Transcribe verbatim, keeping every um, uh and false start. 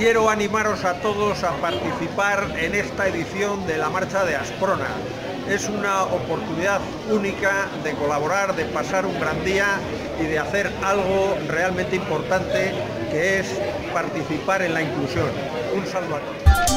quiero animaros a todos a participar en esta edición de la Marcha de Asprona. Es una oportunidad única de colaborar, de pasar un gran día y de hacer algo realmente importante, que es participar en la inclusión. Un saludo a todos.